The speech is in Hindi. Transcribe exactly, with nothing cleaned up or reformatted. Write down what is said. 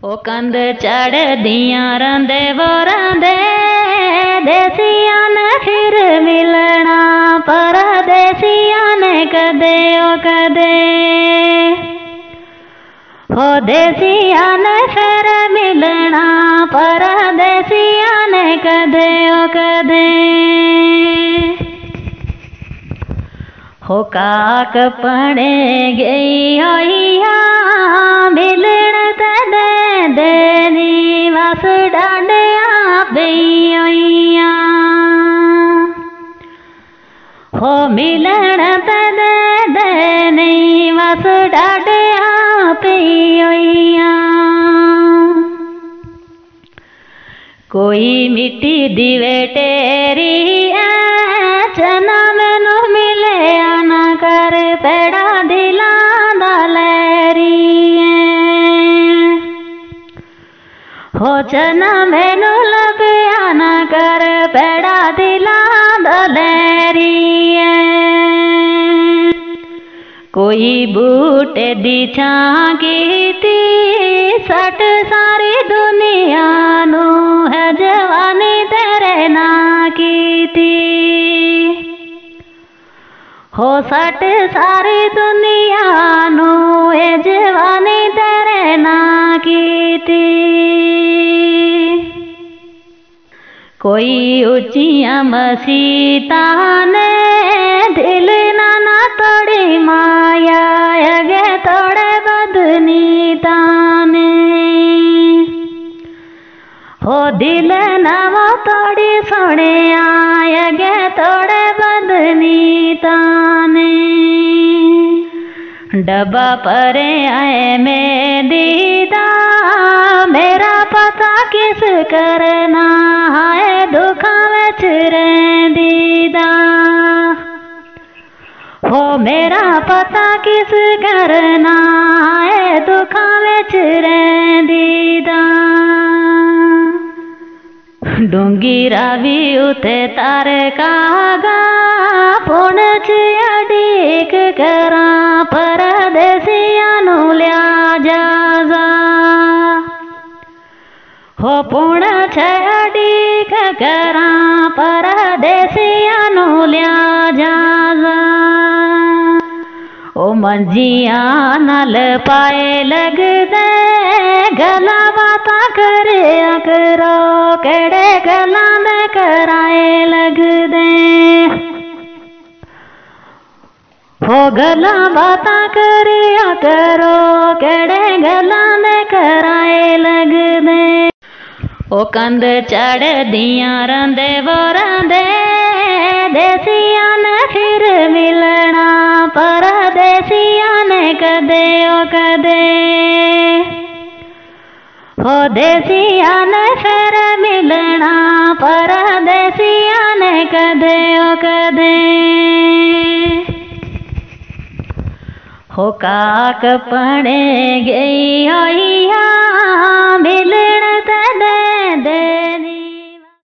ओ कंध चढ़ दिया रंदे वो रंदे देसिया ने फिर मिलना परदेसिया ने कदे ओ कदे हो देसिया ने फिर मिलना परदेसिया ने कदे ओ कदे हो काक पड़े गई होइया मिलण तदे देनी वस डांडिया बेइया हो मिलण तदे देनी वस डांडिया बेइया कोई मिट्टी दिवे तेरी चना मैनू मिले आना कर पेड़ा दिला दलेरी हो चना मैनू लगे आना कर पेड़ा दिला दलेरी कोई बूटे दी छां कीती सट सारी दुनिया नू है जवानी तेरे ना कीती हो सट सारी दुनिया नू है जवानी तेरे ना कीती कोई ऊंचिया मसीता ने दिल नाना तोड़ी माया अगे तोड़े बदनी ताने हो दिल नवो तोड़ी सोने आगे तोड़े बदनी ताने डब्बा परे आए में दीदा मेरा पता किस करना है दुखा विच रहीदा हो मेरा पता किस करना है दुखा विच रहीदा डूंगी रावी उते तार कागा पुण च अड़ीक करा परदेसिया नू लिया जाजा हो पुण छ अड़ीक करा परदेसिया नू लिया जाजा ओ मंजिया नल पाए लग दे गला बाता करे करो केड़े गला दे कराए लग दे हो गला बाता करे करो केड़े गला दे कराए लग दे ओ कंध चढ़ दिया रंदे वो रंदे देसिया ने फिर मिलना परदेसिया ने कदे ओ कदे हो देसिया ने फिर मिलना परदेसिया ने कदे ओ कदे हो काक पड़े गई होइया मिलना